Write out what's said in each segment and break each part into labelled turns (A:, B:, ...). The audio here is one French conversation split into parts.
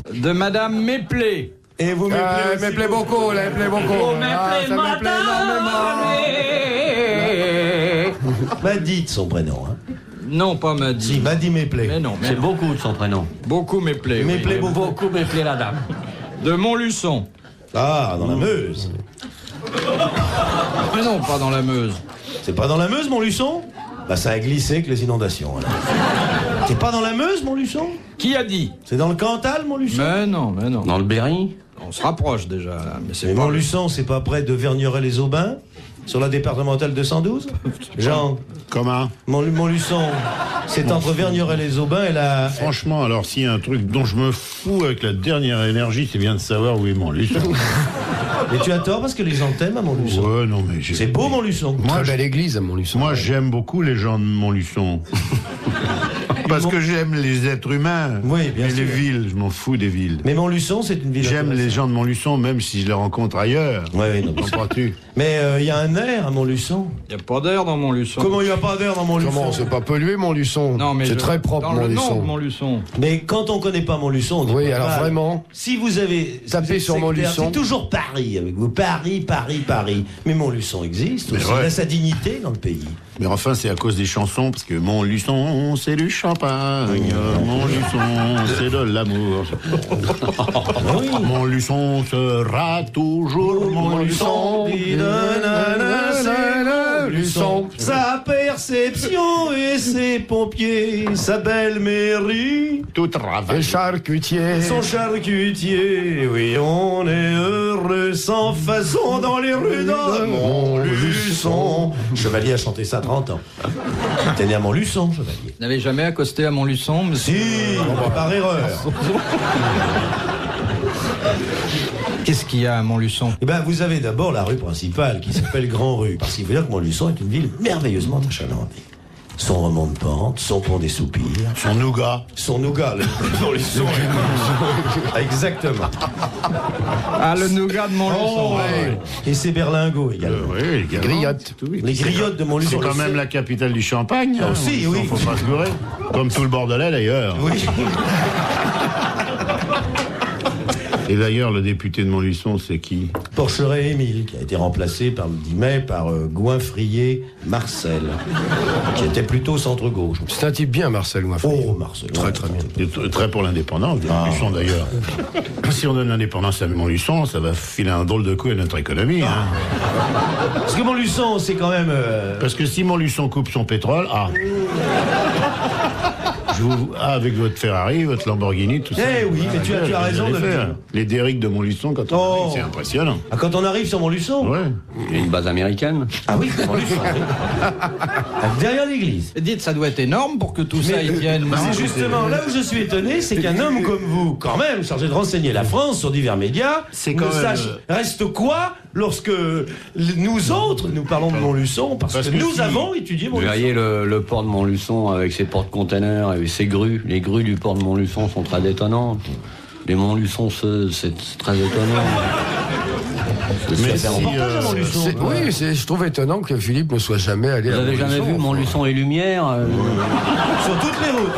A: De Madame Méplé.
B: Et vous
C: me plaît beaucoup, me plaît beaucoup.
A: Ça me plaît énormément.
B: Maddy de son prénom. Hein.
A: Non, pas Maddy.
B: Si, Maddy Méplé.
A: Mais non,
D: C'est beaucoup de son prénom.
A: Beaucoup Méplé.
B: Méplé,
A: oui.
D: Beaucoup Méplé, la dame.
A: De Montluçon.
B: Ah, dans la Meuse.
A: Mais non, pas dans la Meuse.
B: C'est pas dans la Meuse, Montluçon? Bah, ça a glissé avec les inondations. Alors. C'est pas dans la Meuse, Montluçon?
A: Qui a dit?
B: C'est dans le Cantal, Montluçon?
A: Mais non, mais non.
D: Dans le Berry?
A: On se rapproche déjà, là. Mais c'est
B: Mais
A: pas...
B: Montluçon, c'est pas près de Vernioret-les-Aubins? Sur la départementale 212? Jean,
E: Comment?
B: Montluçon, c'est entre Vernioret-les-Aubins et la...
E: Franchement, alors s'il y a un truc dont je me fous avec la dernière énergie, c'est bien de savoir où est Montluçon.
B: Mais tu as tort parce que les gens t'aiment à Montluçon.
E: Ouais, non, mais
B: C'est beau, Montluçon.
C: Très belle église à Montluçon.
E: Moi, j'aime beaucoup les gens de Montluçon. Parce que j'aime les êtres humains.
B: Oui, bien
E: et
B: sûr.
E: les villes, je m'en fous des villes.
B: Mais Montluçon, c'est une ville
E: J'aime les
B: intéressante.
E: gens de Montluçon, même si je les rencontre ailleurs.
B: Ouais, non,
E: Comprends-tu?
B: mais il y a un air à Montluçon.
A: Il n'y a pas d'air dans Montluçon.
B: Comment il n'y a pas d'air dans Montluçon?
C: Comment, c'est pas pollué, Montluçon?
A: Non, mais
C: c'est très propre,
A: dans le nom
C: Montluçon.
A: de Montluçon.
B: Mais quand on connaît pas Montluçon, on dit
C: Oui,
B: pas
C: alors
B: mal.
C: vraiment.
B: Si vous avez
C: Tapez
B: vous êtes
C: sur
B: sectaire,
C: Montluçon.
B: c'est toujours Paris avec vous. Paris. Mais Montluçon existe aussi.
E: ouais.
B: Il a sa dignité dans le pays.
E: Mais enfin, c'est à cause des chansons, parce que Montluçon, c'est du champagne. Montluçon, c'est de l'amour. Montluçon sera toujours Montluçon.
B: Montluçon. Sa perception et ses pompiers, sa belle mairie,
E: Tout
C: Et
E: travail.
C: charcutier.
B: son charcutier. Oui, on est heureux sans façon dans les rues de Montluçon. Chevalier a chanté ça 30 ans. T'es né à Montluçon, Chevalier.
A: Vous n'avez jamais accosté à Montluçon, monsieur?
B: Si, par erreur.
A: Qu'est-ce qu'il y a à Montluçon?
B: Eh ben, vous avez d'abord la rue principale qui s'appelle Grand Rue, parce qu'il faut dire que Montluçon est une ville merveilleusement achalandée. Son remont de pente, son pont des soupirs,
E: Son nougat.
B: son nougat, le Montluçon. Exactement.
A: Ah, le nougat de Montluçon.
B: Ouais. Et ses berlingots également.
E: Oui, les gars.
C: Griotte.
B: Les griottes de Montluçon.
E: C'est quand même la capitale du champagne.
B: Ah, si, oui.
E: Faut pas se gourer. Comme tout le Bordelais, d'ailleurs.
B: Oui.
E: Et d'ailleurs, le député de Montluçon, c'est qui?
B: Porcheret-Émile, qui a été remplacé par le 10 mai par Gouinfrier-Marcel, qui était plutôt centre-gauche.
C: C'est un type bien, Marcel Ouinfrier.
B: Oh, Marcel.
C: Très, très bien.
E: Il est très pour l'indépendance de Montluçon, d'ailleurs. Si on donne l'indépendance à Montluçon, ça va filer un drôle de coup à notre économie. Hein.
B: Parce que Montluçon, c'est quand même...
E: Parce que si Montluçon coupe son pétrole, avec votre Ferrari, votre Lamborghini, tout ça.
B: Eh oui, mais tu as raison de le dire.
E: Les Derrick de Montluçon, quand on arrive, c'est impressionnant.
B: Ah, quand on arrive sur Montluçon?
E: Ouais.
D: Il y a une base américaine.
B: Ah oui, Montluçon. Oui. Derrière l'église.
A: Dites, ça doit être énorme pour que tout ça y tienne. non?
B: C'est justement là où je suis étonné, c'est qu'un homme comme vous, quand même, chargé de renseigner la France sur divers médias,
E: C'est
B: ne
E: quand même,
B: sache reste quoi lorsque nous autres, nous parlons de Montluçon, parce que nous
E: si-
B: avons étudié
D: Vous
B: Montluçon.
D: voyez le port de Montluçon avec ses porte-containers, avec ses grues. Les grues du port de Montluçon sont très étonnantes. Les Montluçon, c'est très étonnant.
E: Mais
B: C'est un reportage à Montluçon.
C: Oui, je trouve étonnant que Philippe ne soit jamais allé
D: Vous
C: à
D: avez jamais vu Montluçon et Lumière
B: Sur toutes les routes.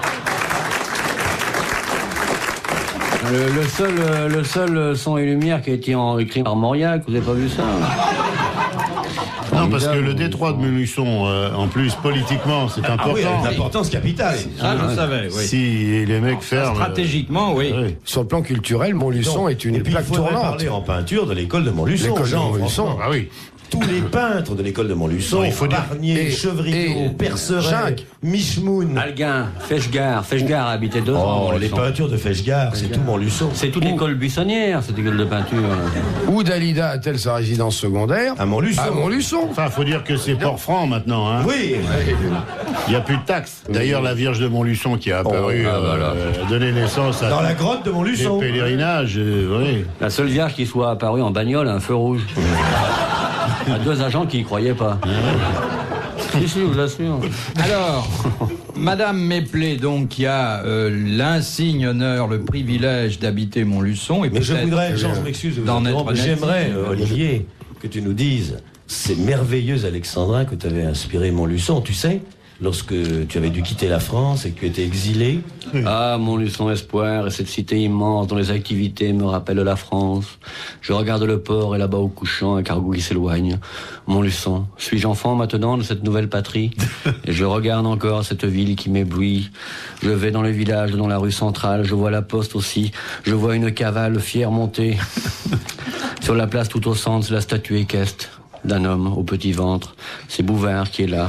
D: le seul son et lumière qui a été écrit par Mauriac, vous avez pas vu ça?
E: Non, parce que le détroit de Montluçon, en plus, politiquement, c'est
B: Ah oui,
E: important.
B: une importance capitale.
A: Ça, je savais, oui.
E: Si les mecs ferment...
A: Stratégiquement, oui.
E: oui.
C: Sur le plan culturel, Montluçon est
B: Et
C: une
B: puis
C: plaque
B: il faudrait
C: tournante.
B: parler en peinture de l'école de Montluçon.
C: L'école de
B: Jean,
C: Montluçon.
B: franchement.
E: Ah oui.
B: Tous les peintres de l'école de Montluçon,
E: Non, il faut dire-
B: Barnier,
C: et
B: Chevriot, Perceret,
C: Jacques.
B: Michmoun.
D: Alguin, Fechgard a habité 2 ans. à
B: Oh, les
D: Montluçon.
B: peintures de Fechgard, c'est tout Montluçon.
D: C'est toute l'école buissonnière, cette école de peinture.
C: Où Dalida a-t-elle sa résidence secondaire?
B: À Montluçon.
C: À Montluçon.
E: Enfin, faut dire que c'est Port-Franc maintenant. Hein.
B: Oui.
E: Il n'y a plus de taxes. D'ailleurs, la Vierge de Montluçon qui a apparu
D: voilà.
E: a donné naissance à
B: Dans la grotte de
E: des
B: Montluçon.
E: pèlerinages. Oui.
D: La seule vierge qui soit apparue en bagnole à un feu rouge. Il y a 2 agents qui y croyaient pas. Si, je vous l'assure.
A: Alors, Madame Méplé, donc, qui a l'insigne honneur, le privilège d'habiter Montluçon. Et
B: Mais je
A: peut-être
B: voudrais, Jean, je m'excuse de vous
A: d'en
B: interrompre,
A: être
B: j'aimerais,
A: natif.
B: Olivier, que tu nous dises ces merveilleux alexandrins que tu avais inspiré Montluçon. Tu sais, lorsque tu avais dû quitter la France et que tu étais exilé.
D: Ah, Montluçon Espoir et cette cité immense dont les activités me rappellent la France. Je regarde le port et là-bas au couchant un cargo qui s'éloigne. Montluçon, suis-je enfant maintenant de cette nouvelle patrie? Et je regarde encore cette ville qui m'éblouit. Je vais dans le village, dans la rue centrale, je vois la poste aussi. Je vois une cavale fière monter. Sur la place tout au centre, c'est la statue équestre d'un homme au petit ventre. C'est Bouvard qui est là.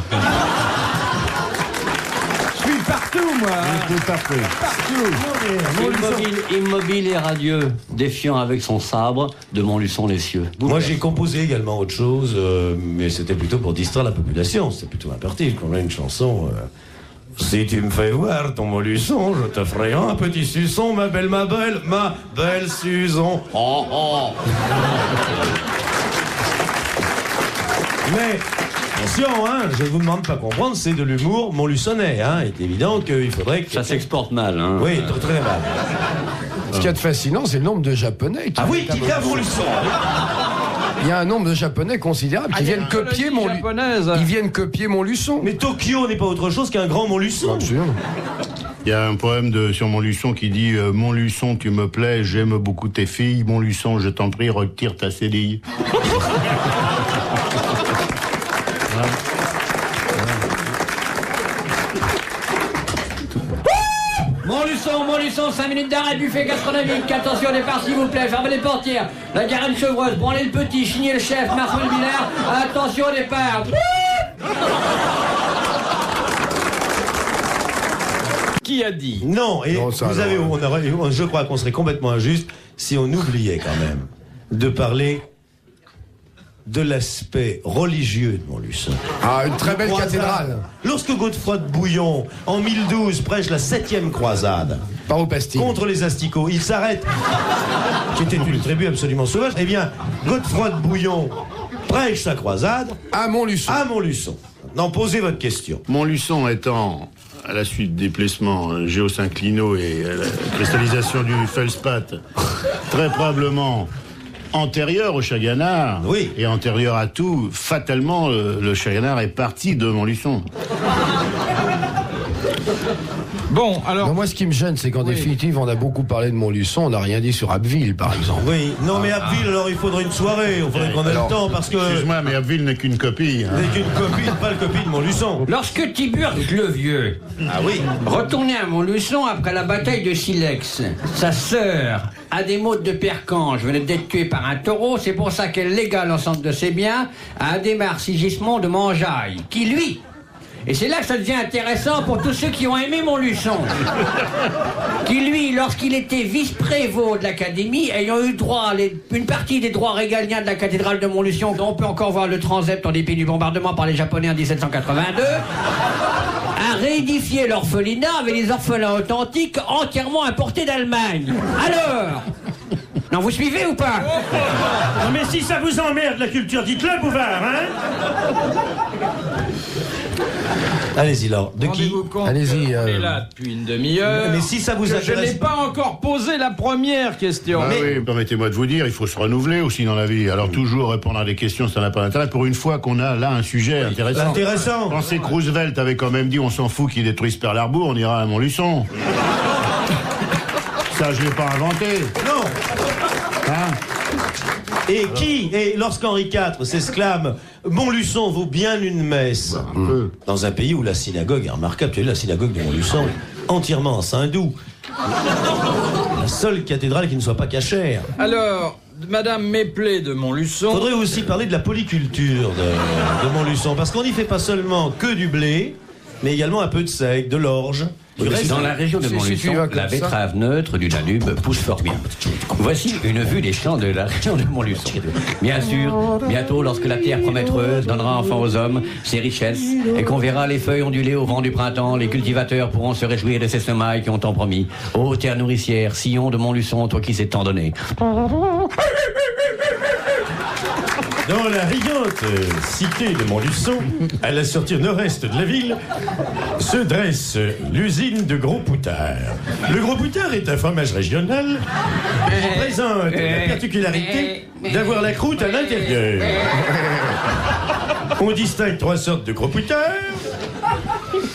A: Je suis partout, moi.
E: Partout.
D: Immobile et radieux, défiant avec son sabre de Montluçon les cieux.
B: Moi, j'ai composé également autre chose, mais c'était plutôt pour distraire la population. C'était plutôt imparti. Qu'on a une chanson. Si tu me fais voir ton Montluçon, je te ferai un petit suçon, ma belle Suzon.
D: Oh, oh.
B: Mais, attention, hein, je ne vous demande pas comprendre, c'est de l'humour montluçonnais, hein. Il est évident qu'il faudrait que...
D: Ça s'exporte mal, hein.
B: Oui, très mal.
C: Ce qui est fascinant, c'est le nombre de Japonais qui...
B: Ah oui, qui vient Montluçon.
C: Il y a un nombre de Japonais considérable qui viennent copier Ils viennent copier Montluçon.
B: Mais Tokyo n'est pas autre chose qu'un grand Montluçon.
C: Absolument.
E: Il y a un poème sur Montluçon qui dit Montluçon, tu me plais, j'aime beaucoup tes filles. Montluçon, je t'en prie, retire ta cédille.
F: Montluçon, 5 minutes d'arrêt, buffet gastronomique. Attention au départ, s'il vous plaît, fermez les portières. La Garenne Chevreuse, branlez le petit, chignez le chef, Marcel Villard. Attention au départ.
A: Qui a dit?
B: Non, et
C: Non, ça,
B: vous avez,
C: alors,
B: je crois qu'on serait complètement injuste si on oubliait quand même de parler de l'aspect religieux de Montluçon.
C: Ah, une très belle cathédrale.
B: Lorsque Godefroy de Bouillon, en 1012, prêche la 7e croisade
C: Pas au pastis.
B: contre les asticots, il s'arrête, qui était une tribu absolument sauvage, eh bien, Godefroy de Bouillon prêche sa croisade
C: À Montluçon.
B: à Montluçon. Maintenant, posez votre question.
E: Montluçon étant, à la suite des placements géosynclinaux et la cristallisation du feldspath, très probablement antérieur au Chaganard,
B: Oui.
E: et antérieur à tout, fatalement, le Chaganard est parti de Montluçon.
A: Bon, alors...
C: Non, moi, ce qui me gêne, c'est qu'en définitive, on a beaucoup parlé de Montluçon, on n'a rien dit sur Abbeville, par exemple.
B: Oui, non mais Abbeville, alors il faudrait une soirée, il faudrait qu'on ait le temps, parce que...
E: Excuse-moi, mais Abbeville n'est qu'une copie. Hein.
B: C'est une copie, pas le copie de Montluçon.
F: Lorsque Tiburce le Vieux
B: Ah oui.
F: retournait à Montluçon après la bataille de Silex, sa sœur, Adémode de Percange, venait d'être tuée par un taureau. C'est pour ça qu'elle légua l'ensemble de ses biens à Adhémar Sigismond de Mangeaille, qui lui... Et c'est là que ça devient intéressant pour tous ceux qui ont aimé Montluçon. Qui, lui, lorsqu'il était vice-prévôt de l'Académie, ayant eu droit à une partie des droits régaliens de la cathédrale de Montluçon, dont on peut encore voir le transept en dépit du bombardement par les Japonais en 1782, a réédifié l'orphelinat avec des orphelins authentiques entièrement importés d'Allemagne. Alors, non, vous suivez ou pas?
G: Non mais si ça vous emmerde la culture, dites-le, Bouvard, hein?
B: Allez-y, Laure. De qui?
A: Rendez-vous compte
C: Allez-y,
A: qu'on est là depuis une demi-heure.
B: Mais si ça vous
A: Je
B: intéresse...
A: n'ai pas encore posé la première question.
E: Ah oui, permettez-moi de vous dire, il faut se renouveler aussi dans la vie. Alors toujours répondre à des questions, ça n'a pas d'intérêt. Pour une fois qu'on a là un sujet intéressant.
B: Intéressant.
E: Pensez que Roosevelt avait quand même dit on s'en fout qu'il détruise Pearl Harbor, on ira à Montluçon. Ça, je l'ai pas inventé.
B: Non.
E: Hein?
B: Et lorsqu'Henri IV s'exclame « Montluçon vaut bien une messe », dans un pays où la synagogue est remarquable, tu as vu la synagogue de Montluçon, entièrement en saindoux. La seule cathédrale qui ne soit pas cachère.
A: Alors, Madame Méplé de Montluçon...
B: Faudrait aussi parler de la polyculture de Montluçon, parce qu'on n'y fait pas seulement que du blé, mais également un peu de seigle, de l'orge.
D: Dans la région de
C: Si tu
D: Montluçon,
C: vas comme
D: la
C: ça.
D: betterave neutre du Danube pousse fort bien. Voici une vue des champs de la région de Montluçon. Bien sûr, bientôt, lorsque la terre prometteuse donnera enfin aux hommes ses richesses et qu'on verra les feuilles onduler au vent du printemps, les cultivateurs pourront se réjouir de ces semailles qui ont tant promis. Ô terre nourricière, sillon de Montluçon, toi qui sais tant donné.
B: Dans la riante cité de Montluçon, à la sortie nord-est de la ville, se dresse l'usine de Gros Poutard. Le Gros Poutard est un fromage régional qui présente la particularité d'avoir la croûte à l'intérieur. On distingue 3 sortes de Gros Poutard.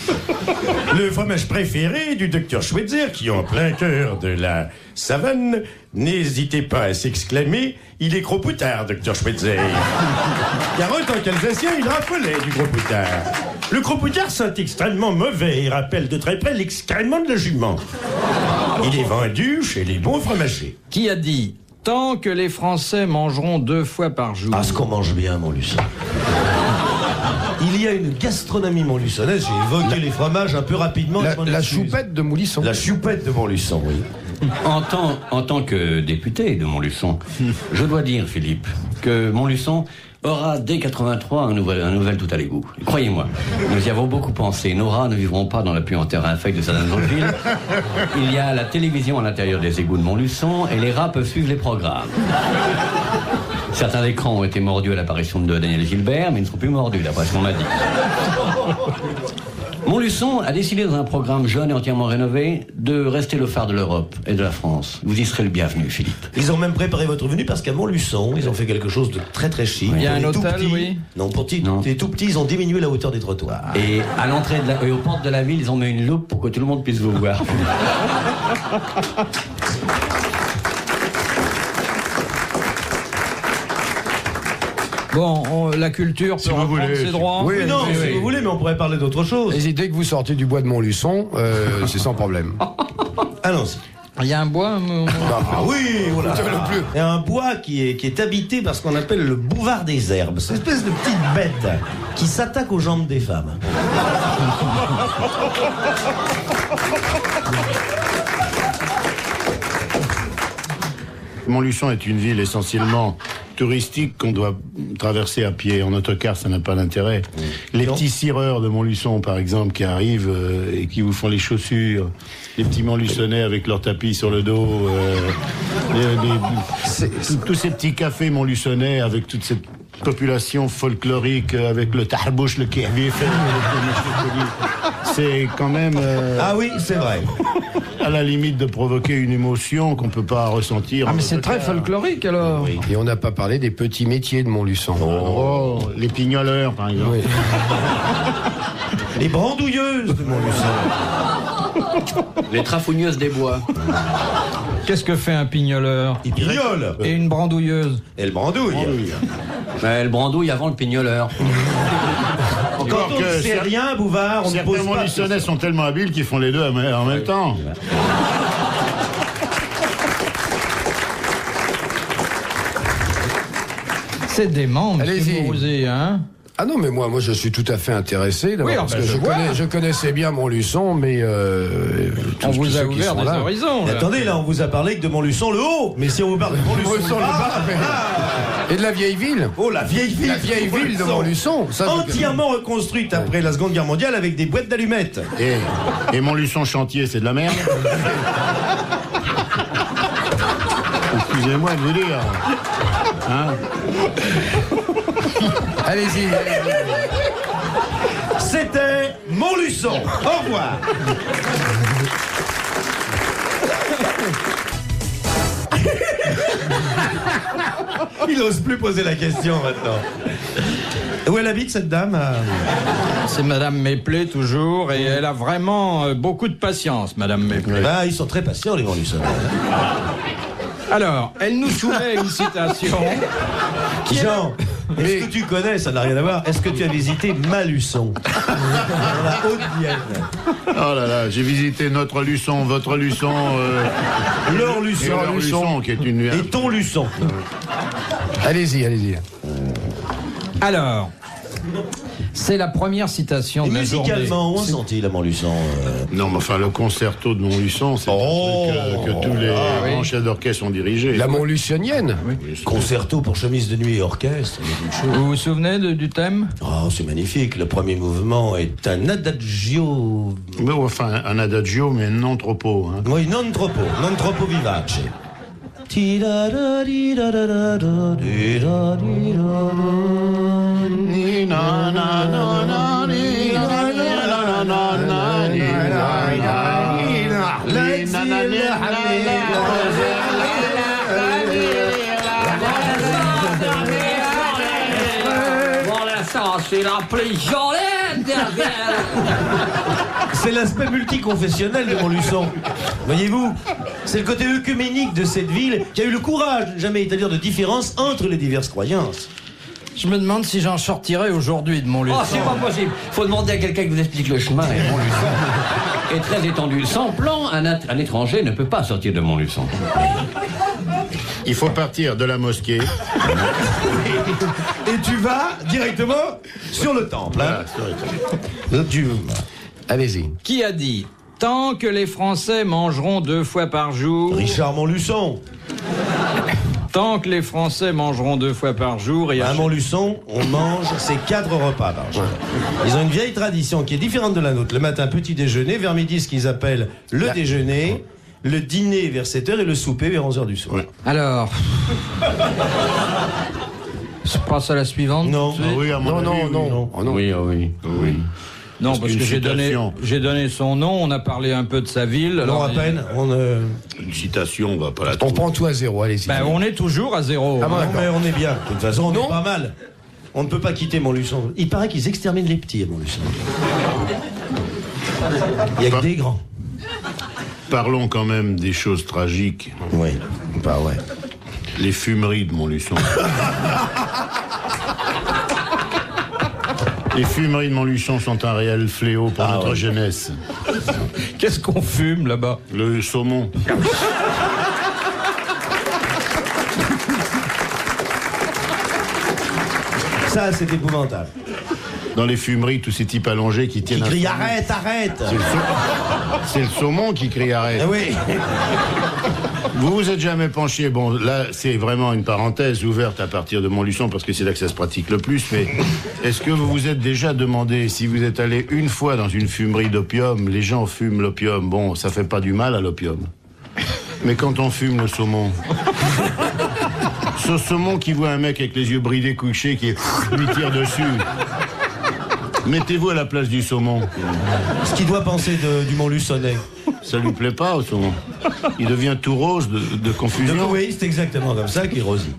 B: Le fromage préféré du docteur Schweitzer, qui en plein cœur de la savane, n'hésitez pas à s'exclamer, il est gros poutard, docteur Schweitzer. Car en tant qu'Alsacien, il raffolait du gros poutard. Le gros poutard sent extrêmement mauvais et rappelle de très près l'excrément de la jument. Il est vendu chez les bons fromagers.
A: Qui a dit « Tant que les Français mangeront 2 fois par jour ».
H: Ah, ce qu'on mange bien, Montluçon. Il y a une gastronomie montluçonnaise, j'ai évoqué les fromages un peu rapidement.
C: La choupette de Montluçon.
H: La choupette de Montluçon, oui.
D: En tant que député de Montluçon, je dois dire, Philippe, que Montluçon aura dès 83 un nouvel tout à l'égout. Croyez-moi, nous y avons beaucoup pensé. Nos rats ne vivront pas dans la pluie en terre infecte de certaines autres villes. Il y a la télévision à l'intérieur des égouts de Montluçon et les rats peuvent suivre les programmes. Certains écrans ont été mordus à l'apparition de Daniel Gilbert, mais ils ne sont plus mordus, d'après ce qu'on m'a dit. Montluçon a décidé dans un programme jeune et entièrement rénové de rester le phare de l'Europe et de la France. Vous y serez le bienvenu, Philippe.
H: Ils ont même préparé votre venue parce qu'à Montluçon, ils ont fait quelque chose de très très chic.
A: Il y a un hôtel, oui.
H: Non, pour les tout petits, ils ont diminué la hauteur des trottoirs.
D: Et à l'entrée et aux portes de la ville, ils ont mis une loupe pour que tout le monde puisse vous voir.
A: Bon, la culture peut reprendre ses droits.
C: Oui,
H: non,
C: oui,
H: si
C: oui.
H: vous voulez, mais on pourrait parler d'autre chose.
C: Et dès que vous sortez du bois de Montluçon, c'est sans problème.
H: Allons-y.
A: Il y a un bois
H: Ah oui, voilà. Il y a un bois qui est habité par ce qu'on appelle le bouvard des herbes. C'est une espèce de petite bête qui s'attaque aux jambes des femmes.
E: Montluçon est une ville essentiellement touristique qu'on doit traverser à pied. En autocar, ça n'a pas d'intérêt. Les petits cireurs de Montluçon, par exemple, qui arrivent et qui vous font les chaussures, les petits Montluçonnais avec leur tapis sur le dos, tous ces petits cafés Montluçonnais avec toute cette population folklorique, avec le tarbouche, le kihvif, c'est quand même...
H: Ah oui, c'est vrai.
E: À la limite de provoquer une émotion qu'on peut pas ressentir.
A: Ah mais c'est très folklorique alors.
H: Oui.
C: Et on n'a pas parlé des petits métiers de Montluçon.
E: Oh, les pignoleurs, par exemple.
C: Oui.
H: Les brandouilleuses de Montluçon.
D: Les trafougneuses des bois.
A: Qu'est-ce que fait un pignoleur?
H: Ils pignolent.
A: Et une brandouilleuse?
H: Elle brandouille.
D: Mais elle brandouille avant le pignoleur.
H: Quand on ne sait rien, Bouvard, on ne pose
E: Certains
H: pas.
E: Montluçonnais sont tellement habiles qu'ils font les deux en même temps.
A: C'est dément, monsieur
C: Allez-y.
A: Morosé, hein?
C: Ah non, mais moi je suis tout à fait intéressé, d'abord,
A: Oui,
C: parce que
A: je vois.
C: je connaissais bien Montluçon, mais
A: On vous a
C: ceux qui
A: ouvert
C: sont
A: des
C: là.
A: horizons.
H: Mais
A: là.
H: attendez, là, on vous a parlé que de Montluçon le haut. Mais si on vous parle de Montluçon le bas...
C: Et de la vieille ville.
H: Oh, la vieille ville.
C: La vieille ville de Montluçon. Ça, je-
H: Entièrement reconstruite après la Seconde Guerre mondiale avec des boîtes d'allumettes.
E: Et Montluçon chantier, c'est de la merde. Excusez-moi de vous dire. Hein?
C: Allez-y.
H: C'était Montluçon. Au revoir. Il n'ose plus poser la question maintenant. Où elle habite cette dame?
A: C'est Madame Méplé toujours, et elle a vraiment beaucoup de patience, Madame Méplé.
H: Ah, ils sont très patients les Montluçonnais.
A: Alors, elle nous soumet une citation.
H: Jean, est-ce que tu connais, ça n'a rien à voir, est-ce que tu as visité Maluçon? Dans la Haute-Vienne.
E: Oh là là, j'ai visité notre Luçon, votre Luçon,
H: Leur
E: et
H: Luçon.
E: leur Luçon, qui est une...
H: Et ton Luçon.
C: Allez-y.
A: Alors, c'est la première citation
H: Et
A: de la journée.
H: musicalement, où en sont-ils à Montluçon?
E: Non, mais enfin, le concerto de Montluçon, c'est un truc que tous les grands chefs d'orchestre ont dirigé.
C: La Montluçonnienne.
H: Concerto pour chemise de nuit et orchestre.
A: Vous vous souvenez du thème?
H: Oh, c'est magnifique. Le premier mouvement est un adagio.
E: Mais enfin, un adagio, mais non troppo. Hein.
H: Oui, non troppo vivace.
F: Voilà, ça, c'est la plus jolie
H: C'est l'aspect multiconfessionnel de Montluçon. Voyez-vous, c'est le côté œcuménique de cette ville qui a eu le courage de jamais établir de différence entre les diverses croyances.
A: Je me demande si j'en sortirai aujourd'hui de Montluçon.
F: Oh, c'est pas possible. Faut demander à quelqu'un qui vous explique le chemin. Et Montluçon est très étendu. Sans plan, un étranger ne peut pas sortir de Montluçon.
E: Il faut partir de la mosquée.
H: Et tu vas directement sur le temple. Hein.
E: Voilà,
C: Allez-y.
A: Qui a dit « Tant que les Français mangeront 2 fois par jour... »
H: Richard Montluçon.
A: Tant que les Français mangeront 2 fois par jour et
H: À Montluçon, on mange ses 4 repas par jour. Ils ont une vieille tradition qui est différente de la nôtre. Le matin, petit déjeuner, vers midi, ce qu'ils appellent le déjeuner, le dîner vers 7h et le souper vers 11h du soir.
E: Ouais.
A: Alors... Je passe à la suivante.
H: Non.
A: tout de suite.
E: Oui, à mon avis,
H: non.
C: Oh non.
D: Oui, oui.
A: Non, parce que j'ai donné son nom, on a parlé un peu de sa ville.
H: Non,
A: alors,
H: à peine.
E: Une citation, on va pas la
C: On
E: trouver.
C: prend tout à 0, allez-y.
A: Ben, on est toujours à 0.
C: Ah bon,
H: Non,
C: d'accord.
H: mais on est bien. De toute façon, on
C: Non.
H: est pas mal. On ne peut pas quitter Montluçon. Il paraît qu'ils exterminent les petits à Montluçon. Il y a que des grands.
E: Parlons quand même des choses tragiques.
H: Oui. Bah ouais.
E: Les fumeries de Montluçon. Les fumeries de Montluçon sont un réel fléau pour notre jeunesse.
A: Qu'est-ce qu'on fume là-bas?
E: Le saumon.
H: Ça, c'est épouvantable.
E: Dans les fumeries, tous ces types allongés qui
H: Qui
E: tiennent...
H: crie
E: un-
H: arrête, arrête.
E: C'est le saumon qui crie arrête.
H: Ah oui.
E: Vous vous êtes jamais penché, bon là c'est vraiment une parenthèse ouverte à partir de Montluçon parce que c'est là que ça se pratique le plus, mais est-ce que vous vous êtes déjà demandé si vous êtes allé une fois dans une fumerie d'opium, les gens fument l'opium, bon ça fait pas du mal à l'opium, mais quand on fume le saumon, ce saumon qui voit un mec avec les yeux bridés couché qui lui tire dessus, mettez-vous à la place du saumon.
H: Ce qu'il doit penser du Montluçonnais.
E: Ça lui plaît pas au saumon. Il devient tout rose de confusion.
H: Oui, c'est exactement comme ça qu'il rosit.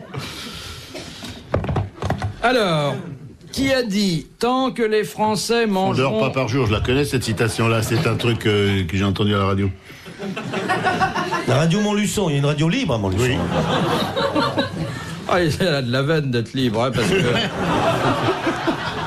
A: Alors, qui a dit « Tant que les Français
E: On
A: mangeront...
E: dort pas par jour, je la connais cette citation-là, c'est un truc que j'ai entendu à la radio.
H: La radio Montluçon, il y a une radio libre à Montluçon.
E: Oui.
A: Ah, elle a de la veine d'être libre, hein, parce que...